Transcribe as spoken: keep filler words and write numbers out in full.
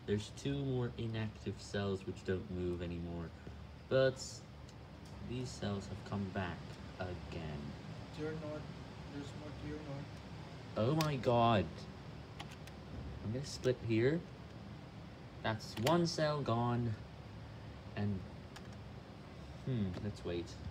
There's two more inactive cells which don't move anymore, but these cells have come back again. To your north. There's more to your north. Oh my god. I'm gonna split here. That's one cell gone. And, hmm, let's wait.